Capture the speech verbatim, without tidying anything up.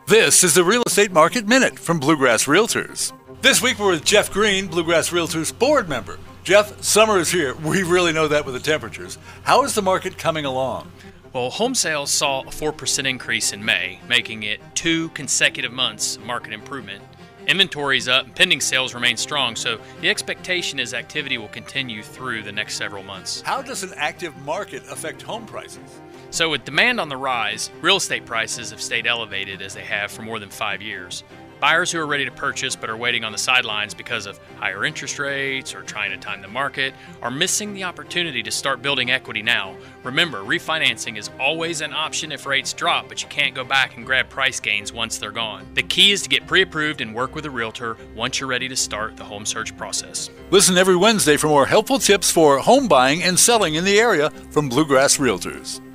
This is the Real Estate Market Minute from Bluegrass Realtors. This week we're with Jeff Green, Bluegrass Realtors board member. Jeff, summer is here. We really know that with the temperatures. How is the market coming along? Well, home sales saw a four percent increase in May, making it two consecutive months of market improvement. Inventory is up and pending sales remain strong, so the expectation is activity will continue through the next several months. How does an active market affect home prices? So with demand on the rise, real estate prices have stayed elevated as they have for more than five years. Buyers who are ready to purchase but are waiting on the sidelines because of higher interest rates or trying to time the market are missing the opportunity to start building equity now. Remember, refinancing is always an option if rates drop, but you can't go back and grab price gains once they're gone. The key is to get pre-approved and work with a realtor once you're ready to start the home search process. Listen every Wednesday for more helpful tips for home buying and selling in the area from Bluegrass Realtors.